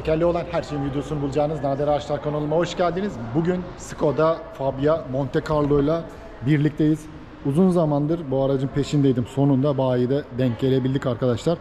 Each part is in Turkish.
Tekerleği olan her şeyin videosunu bulacağınız Nadir Araçlar kanalıma hoş geldiniz. Bugün Skoda Fabia Monte Carlo ile birlikteyiz. Uzun zamandır bu aracın peşindeydim. Sonunda bayide denk gelebildik arkadaşlar.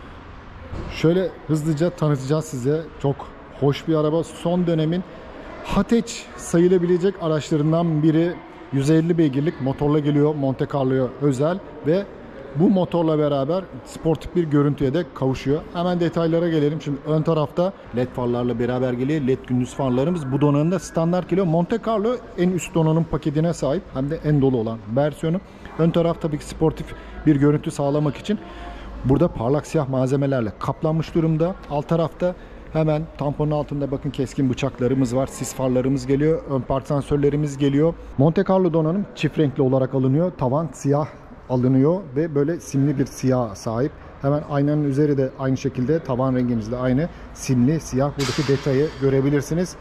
Şöyle hızlıca tanıtacağız size. Çok hoş bir araba. Son dönemin hatch sayılabilecek araçlarından biri. 150 beygirlik motorla geliyor, Monte Carlo'ya özel ve bu motorla beraber sportif bir görüntüye de kavuşuyor. Hemen detaylara gelelim. Şimdi ön tarafta LED farlarla beraber geliyor. LED gündüz farlarımız. Bu donanımda standart geliyor. Monte Carlo en üst donanım paketine sahip. Hem de en dolu olan versiyonu. Ön taraf tabii ki sportif bir görüntü sağlamak için burada parlak siyah malzemelerle kaplanmış durumda. Alt tarafta hemen tamponun altında bakın keskin bıçaklarımız var. Sis farlarımız geliyor. Ön park sensörlerimiz geliyor. Monte Carlo donanım çift renkli olarak alınıyor. Tavan siyah alınıyor ve böyle simli bir siyah sahip. Hemen aynanın üzeri de aynı şekilde tavan rengimizle aynı simli siyah. Buradaki detayı görebilirsiniz.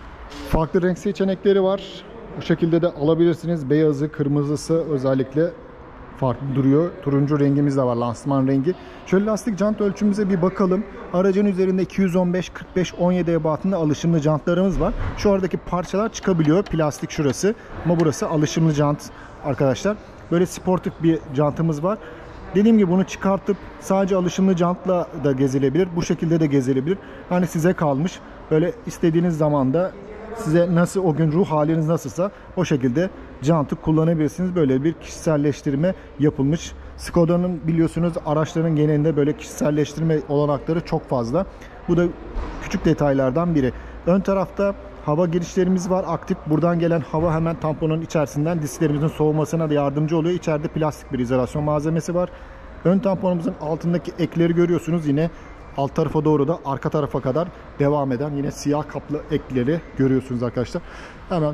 Farklı renk seçenekleri var. Bu şekilde de alabilirsiniz. Beyazı, kırmızısı özellikle farklı duruyor. Turuncu rengimiz de var, lansman rengi. Şöyle lastik jant ölçümüze bir bakalım. Aracın üzerinde 215, 45, 17 ebatında alışımlı jantlarımız var. Şu aradaki parçalar çıkabiliyor. Plastik şurası ama burası alışımlı jant arkadaşlar. Böyle sportif bir jantımız var. Dediğim gibi bunu çıkartıp sadece alışımlı jantla da gezilebilir. Bu şekilde de gezilebilir. Hani size kalmış. Böyle istediğiniz zaman da size nasıl o gün ruh haliniz nasılsa o şekilde jantı kullanabilirsiniz. Böyle bir kişiselleştirme yapılmış. Skoda'nın biliyorsunuz araçların genelinde böyle kişiselleştirme olanakları çok fazla. Bu da küçük detaylardan biri. Ön tarafta hava girişlerimiz var aktif. Buradan gelen hava hemen tamponun içerisinden disklerimizin soğumasına da yardımcı oluyor. İçeride plastik bir izolasyon malzemesi var. Ön tamponumuzun altındaki ekleri görüyorsunuz. Yine alt tarafa doğru da arka tarafa kadar devam eden yine siyah kaplı ekleri görüyorsunuz arkadaşlar. Hemen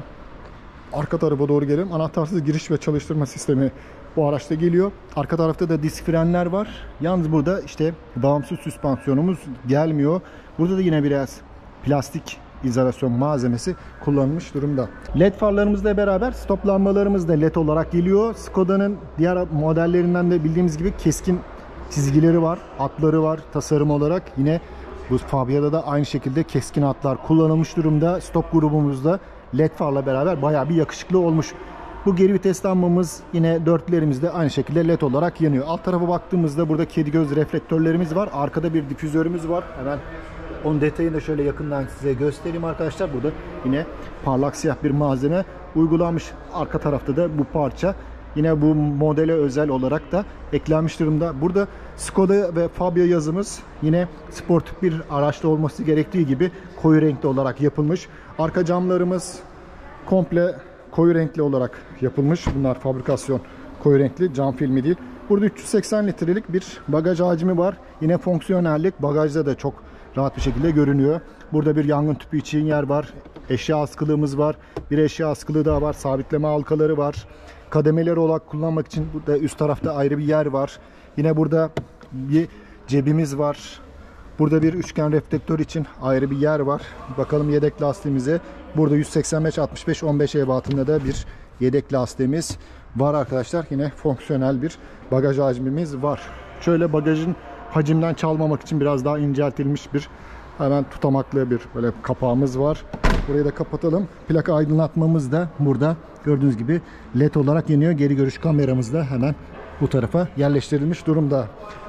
arka tarafa doğru gelelim. Anahtarsız giriş ve çalıştırma sistemi bu araçta geliyor. Arka tarafta da disk frenler var. Yalnız burada işte bağımsız süspansiyonumuz gelmiyor. Burada da yine biraz plastik izolasyon malzemesi kullanılmış durumda. LED farlarımızla beraber stop lambalarımız da LED olarak geliyor. Skoda'nın diğer modellerinden de bildiğimiz gibi keskin çizgileri var, hatları var tasarım olarak. Yine bu Fabia'da da aynı şekilde keskin hatlar kullanılmış durumda. Stop grubumuzda LED farla beraber bayağı bir yakışıklı olmuş. Bu geri vites lambamız yine dörtlerimizde aynı şekilde LED olarak yanıyor. Alt tarafa baktığımızda burada kedi göz reflektörlerimiz var. Arkada bir difüzörümüz var. Hemen onun detayını da şöyle yakından size göstereyim arkadaşlar. Burada yine parlak siyah bir malzeme uygulanmış. Arka tarafta da bu parça yine bu modele özel olarak da eklenmiş durumda. Burada Skoda ve Fabia yazımız yine sportif bir araçta olması gerektiği gibi koyu renkli olarak yapılmış. Arka camlarımız komple koyu renkli olarak yapılmış. Bunlar fabrikasyon koyu renkli, cam filmi değil. Burada 380 litrelik bir bagaj hacmi var. Yine fonksiyonellik bagajda da çok rahat bir şekilde görünüyor. Burada bir yangın tüpü için yer var. Eşya askılığımız var. Bir eşya askılığı daha var. Sabitleme halkaları var. Kademeleri olarak kullanmak için burada üst tarafta ayrı bir yer var. Yine burada bir cebimiz var. Burada bir üçgen reflektör için ayrı bir yer var. Bakalım yedek lastiğimize. Burada 185 65 15 ebatında da bir yedek lastiğimiz var arkadaşlar. Yine fonksiyonel bir bagaj hacmimiz var. Şöyle bagajın hacimden çalmamak için biraz daha inceltilmiş bir hemen tutamaklı bir böyle kapağımız var. Burayı da kapatalım. Plaka aydınlatmamız da burada gördüğünüz gibi LED olarak yanıyor. Geri görüş kameramız da hemen bu tarafa yerleştirilmiş durumda.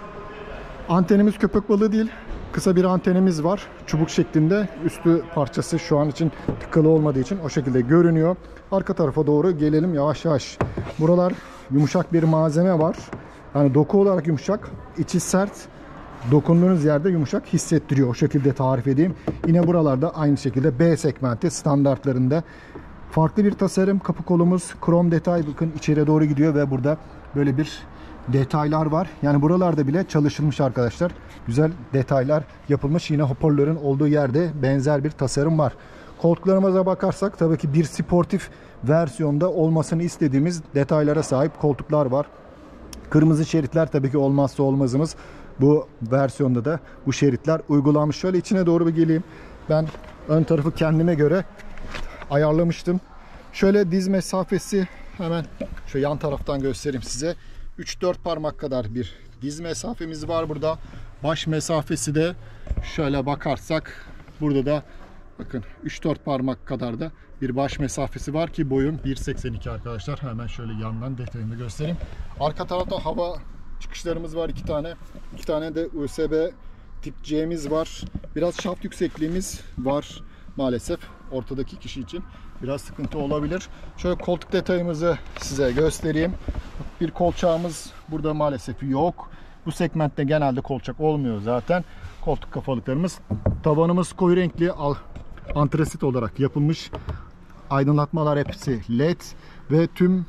Antenimiz köpek balığı değil. Kısa bir antenimiz var. Çubuk şeklinde. Üstü parçası şu an için tıkalı olmadığı için o şekilde görünüyor. Arka tarafa doğru gelelim yavaş yavaş. Buralar yumuşak bir malzeme var. Yani doku olarak yumuşak, içi sert. Dokunduğunuz yerde yumuşak hissettiriyor. O şekilde tarif edeyim. Yine buralarda aynı şekilde B segmenti standartlarında. Farklı bir tasarım. Kapı kolumuz krom detay. Bakın içeri doğru gidiyor ve burada böyle bir detaylar var. Yani buralarda bile çalışılmış arkadaşlar. Güzel detaylar yapılmış. Yine hoparlörün olduğu yerde benzer bir tasarım var. Koltuklarımıza bakarsak tabii ki bir sportif versiyonda olmasını istediğimiz detaylara sahip koltuklar var. Kırmızı şeritler tabii ki olmazsa olmazımız. Bu versiyonda da bu şeritler uygulanmış. Şöyle içine doğru bir geleyim. Ben ön tarafı kendime göre ayarlamıştım. Şöyle diz mesafesi hemen şu yan taraftan göstereyim size. 3-4 parmak kadar bir diz mesafemiz var burada. Baş mesafesi de şöyle bakarsak Burada da bakın 3-4 parmak kadar da bir baş mesafesi var ki boyum 1.82 arkadaşlar. Hemen şöyle yandan detayını göstereyim. Arka tarafta hava çıkışlarımız var 2 tane. 2 tane de USB tip C'miz var. Biraz şaft yüksekliğimiz var maalesef. Ortadaki kişi için biraz sıkıntı olabilir. Şöyle koltuk detayımızı size göstereyim. Bir kolçağımız burada maalesef yok. Bu segmentte genelde kolçak olmuyor zaten. Koltuk kafalıklarımız. Tavanımız koyu renkli antrasit olarak yapılmış. Aydınlatmalar hepsi LED ve tüm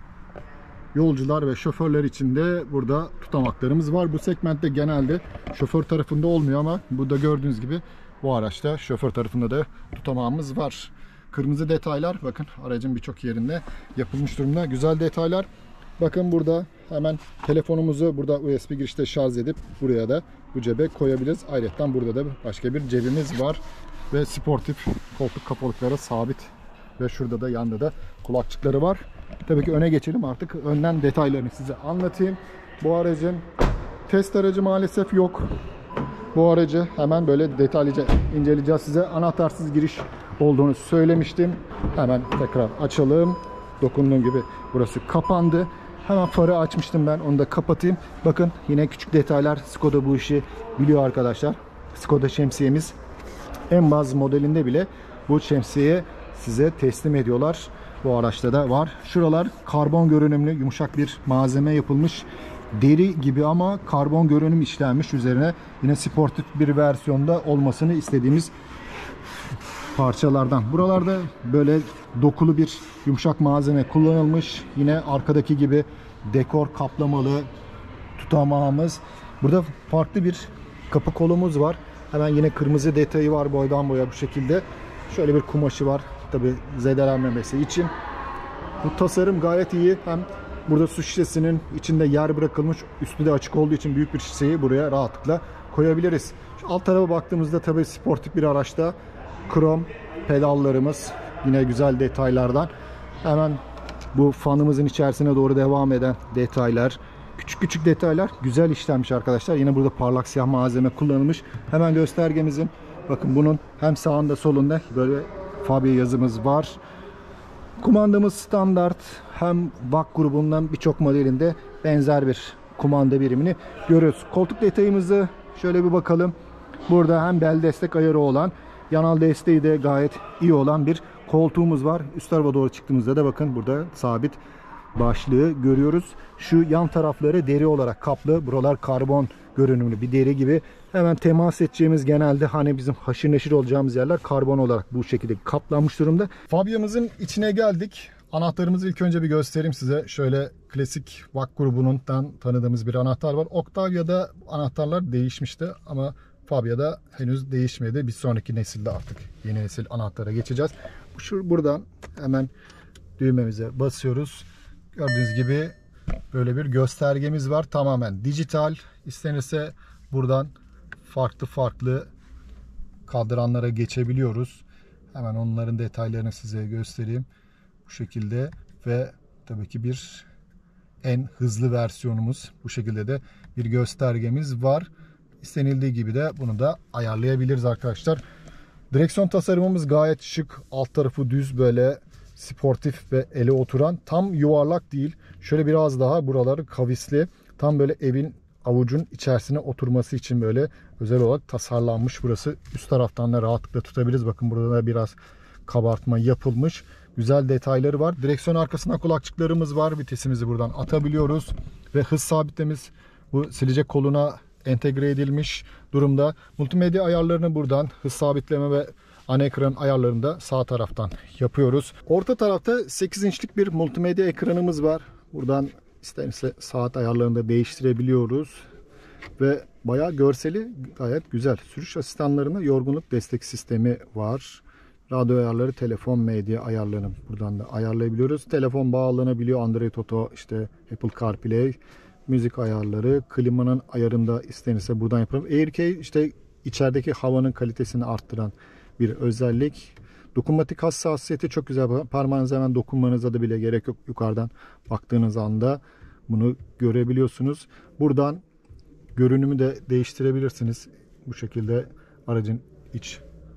yolcular ve şoförler için de burada tutamaklarımız var. Bu segmentte genelde şoför tarafında olmuyor ama burada gördüğünüz gibi bu araçta şoför tarafında da tutamağımız var. Kırmızı detaylar bakın aracın birçok yerinde yapılmış durumda. Güzel detaylar. Bakın burada hemen telefonumuzu burada USB girişte şarj edip buraya da bu cebe koyabiliriz. Ayrıca burada da başka bir cebimiz var ve sportif koltuk kapalıkları sabit ve şurada da yanda da kulakçıkları var. Tabii ki öne geçelim, artık önden detaylarını size anlatayım. Bu aracın test aracı maalesef yok. Bu aracı hemen böyle detaylıca inceleyeceğiz size. Anahtarsız giriş olduğunu söylemiştim. Hemen tekrar açalım. Dokunduğum gibi burası kapandı. Hemen farı açmıştım ben, onu da kapatayım. Bakın yine küçük detaylar. Skoda bu işi biliyor arkadaşlar. Skoda şemsiyemiz en baz modelinde bile bu şemsiyeyi size teslim ediyorlar. Bu araçta da var. Şuralar karbon görünümlü yumuşak bir malzeme yapılmış. Deri gibi ama karbon görünüm işlenmiş üzerine. Yine sportif bir versiyonda olmasını istediğimiz parçalardan. Buralarda böyle dokulu bir yumuşak malzeme kullanılmış. Yine arkadaki gibi dekor kaplamalı tutamağımız. Burada farklı bir kapı kolumuz var. Hemen yine kırmızı detayı var boydan boya bu şekilde. Şöyle bir kumaşı var. Tabi zedelenmemesi için. Bu tasarım gayet iyi. Hem burada su şişesinin içinde yer bırakılmış. Üstü de açık olduğu için büyük bir şişeyi buraya rahatlıkla koyabiliriz. Şu alt tarafa baktığımızda tabi sportif bir araçta krom pedallarımız yine güzel detaylardan. Hemen bu fanımızın içerisine doğru devam eden detaylar. Küçük küçük detaylar güzel işlenmiş arkadaşlar. Yine burada parlak siyah malzeme kullanılmış. Hemen göstergemizin bakın bunun hem sağında solunda böyle Fabia yazımız var. Kumandamız standart. Hem VAK grubundan birçok modelinde benzer bir kumanda birimini görüyoruz. Koltuk detayımızı şöyle bir bakalım. Burada hem bel destek ayarı olan, yanal desteği de gayet iyi olan bir koltuğumuz var. Üst tarafa doğru çıktığımızda da bakın burada sabit başlığı görüyoruz. Şu yan tarafları deri olarak kaplı. Buralar karbon görünümlü bir deri gibi. Hemen temas edeceğimiz genelde hani bizim haşır neşir olacağımız yerler karbon olarak bu şekilde kaplanmış durumda. Fabia'mızın içine geldik. Anahtarımızı ilk önce bir göstereyim size. Şöyle klasik VAK grubundan tanıdığımız bir anahtar var. Octavia'da anahtarlar değişmişti ama Fabia'da henüz değişmedi. Bir sonraki nesilde artık yeni nesil anahtara geçeceğiz. Buradan hemen düğmemize basıyoruz. Gördüğünüz gibi böyle bir göstergemiz var. Tamamen dijital. İstenirse buradan farklı kadranlara geçebiliyoruz. Hemen onların detaylarını size göstereyim. Bu şekilde ve tabii ki bir en hızlı versiyonumuz. Bu şekilde de bir göstergemiz var. İstenildiği gibi de bunu da ayarlayabiliriz arkadaşlar. Direksiyon tasarımımız gayet şık. Alt tarafı düz böyle sportif ve ele oturan. Tam yuvarlak değil. Şöyle biraz daha buraları kavisli. Tam böyle evin avucun içerisine oturması için böyle özel olarak tasarlanmış burası. Üst taraftan da rahatlıkla tutabiliriz. Bakın burada da biraz kabartma yapılmış. Güzel detayları var. Direksiyon arkasında kulakçıklarımız var. Vitesimizi buradan atabiliyoruz. Ve hız sabitlememiz bu silecek koluna entegre edilmiş durumda. Multimedya ayarlarını buradan hız sabitleme ve ana ekran ayarlarını da sağ taraftan yapıyoruz. Orta tarafta 8 inçlik bir multimedya ekranımız var. Buradan isterse saat ayarlarını da değiştirebiliyoruz. Ve bayağı görseli gayet güzel. Sürüş asistanlarında yorgunluk destek sistemi var. Radyo ayarları, telefon medya ayarlarını buradan da ayarlayabiliyoruz. Telefon bağlanabiliyor. Android Auto, işte Apple CarPlay, müzik ayarları, klimanın ayarında istenirse buradan yapalım. AirKey işte içerideki havanın kalitesini arttıran bir özellik. Dokunmatik hassasiyeti çok güzel. Parmağınıza hemen dokunmanıza da bile gerek yok. Yukarıdan baktığınız anda bunu görebiliyorsunuz. Buradan görünümü de değiştirebilirsiniz. Bu şekilde aracın iç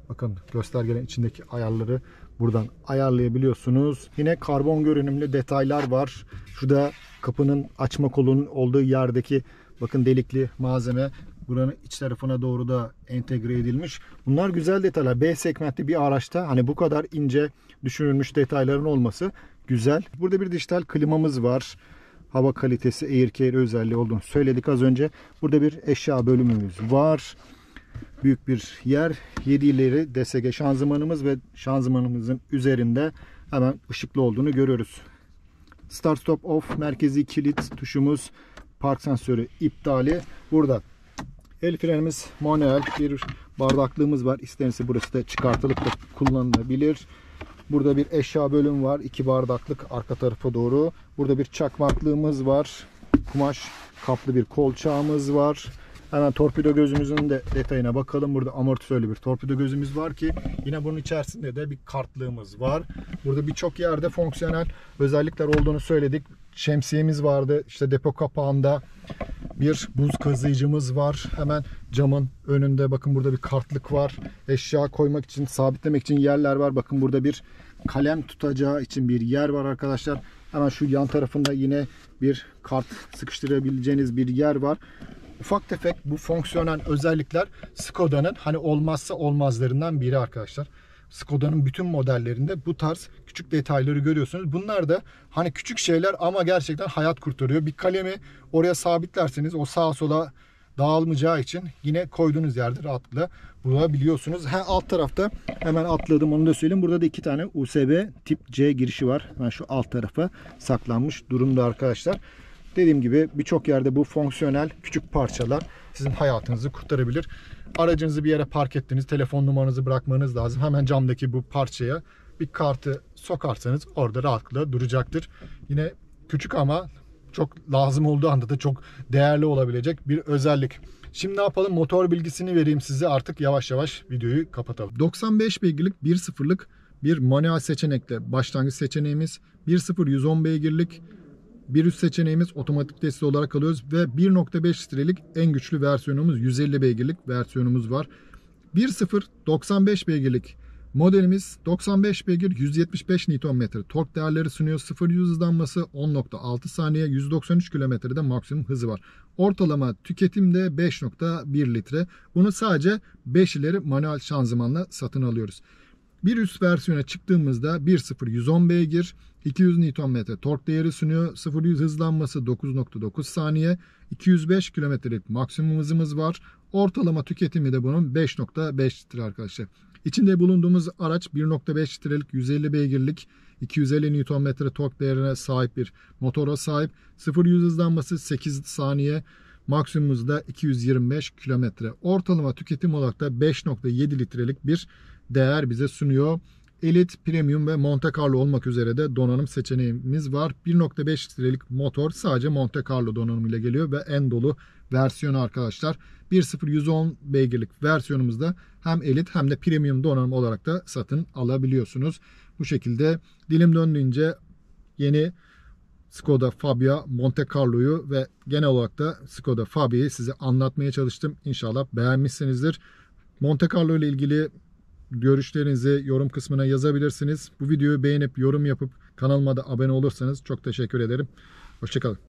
Bakın göstergenin içindeki ayarları buradan ayarlayabiliyorsunuz. Yine karbon görünümlü detaylar var. Şurada kapının açma kolunun olduğu yerdeki bakın delikli malzeme buranın iç tarafına doğru da entegre edilmiş. Bunlar güzel detaylar. B segmentli bir araçta hani bu kadar ince düşünülmüş detayların olması güzel. Burada bir dijital klimamız var. Hava kalitesi AirCare özelliği olduğunu söyledik az önce. Burada bir eşya bölümümüz var. Büyük bir yer. 7 ileri DSG şanzımanımız ve şanzımanımızın üzerinde hemen ışıklı olduğunu görüyoruz. Start Stop Off merkezi kilit tuşumuz, park sensörü iptali burada. El frenimiz manuel, bir bardaklığımız var. İstenirse burası da çıkartılıp da kullanılabilir. Burada bir eşya bölüm var. 2 bardaklık arka tarafa doğru. Burada bir çakmaklığımız var. Kumaş kaplı bir kolçağımız var. Hemen torpido gözümüzün de detayına bakalım. Burada amortisörlü bir torpido gözümüz var ki yine bunun içerisinde de bir kartlığımız var. Burada birçok yerde fonksiyonel özellikler olduğunu söyledik. Şemsiyemiz vardı. İşte depo kapağında bir buz kazıyıcımız var. Hemen camın önünde bakın burada bir kartlık var. Eşya koymak için, sabitlemek için yerler var. Bakın burada bir kalem tutacağı için bir yer var arkadaşlar. Hemen şu yan tarafında yine bir kart sıkıştırabileceğiniz bir yer var. Ufak tefek bu fonksiyonel özellikler Skoda'nın hani olmazsa olmazlarından biri arkadaşlar. Skoda'nın bütün modellerinde bu tarz küçük detayları görüyorsunuz. Bunlar da hani küçük şeyler ama gerçekten hayat kurtarıyor. Bir kalemi oraya sabitlerseniz o sağa sola dağılmayacağı için yine koyduğunuz yerde rahatlıkla bulabiliyorsunuz. Alt tarafta hemen atladım onu da söyleyeyim. Burada da 2 tane USB tip C girişi var. Hemen şu alt tarafa saklanmış durumda arkadaşlar. Dediğim gibi birçok yerde bu fonksiyonel küçük parçalar sizin hayatınızı kurtarabilir. Aracınızı bir yere park ettiniz, telefon numaranızı bırakmanız lazım. Hemen camdaki bu parçaya bir kartı sokarsanız orada rahatlıkla duracaktır. Yine küçük ama çok lazım olduğu anda da çok değerli olabilecek bir özellik. Şimdi ne yapalım? Motor bilgisini vereyim size, artık yavaş yavaş videoyu kapatalım. 95 beygirlik 1.0'lık bir manuel seçenekle başlangıç seçeneğimiz. 1.0 110 beygirlik bir üst seçeneğimiz otomatik destek olarak alıyoruz ve 1.5 litrelik en güçlü versiyonumuz 150 beygirlik versiyonumuz var. 1.0 95 beygirlik modelimiz 95 beygir 175 Nm tork değerleri sunuyor. 0-100 hızlanması 10.6 saniye, 193 kilometrede maksimum hızı var. Ortalama tüketimde 5.1 litre. Bunu sadece 5 ileri manuel şanzımanla satın alıyoruz. Bir üst versiyona çıktığımızda 1.0 110 beygir 200 Nm tork değeri sunuyor. 0-100 hızlanması 9.9 saniye. 205 kilometrelik maksimum hızımız var. Ortalama tüketimi de bunun 5.5 litre arkadaşlar. İçinde bulunduğumuz araç 1.5 litrelik 150 beygirlik 250 Nm tork değerine sahip bir motora sahip. 0-100 hızlanması 8 saniye. Maksimumumuz da 225 kilometre. Ortalama tüketim olarak da 5.7 litrelik bir değer bize sunuyor. Elite, Premium ve Monte Carlo olmak üzere de donanım seçeneğimiz var. 1.5 litrelik motor sadece Monte Carlo donanımıyla geliyor ve en dolu versiyonu arkadaşlar. 1.0 110 beygirlik versiyonumuzda hem Elite hem de Premium donanım olarak da satın alabiliyorsunuz. Bu şekilde dilim döndüğünce yeni Skoda Fabia Monte Carlo'yu ve genel olarak da Skoda Fabia'yı size anlatmaya çalıştım. İnşallah beğenmişsinizdir. Monte Carlo ile ilgili görüşlerinizi yorum kısmına yazabilirsiniz. Bu videoyu beğenip yorum yapıp kanalıma da abone olursanız çok teşekkür ederim. Hoşçakalın.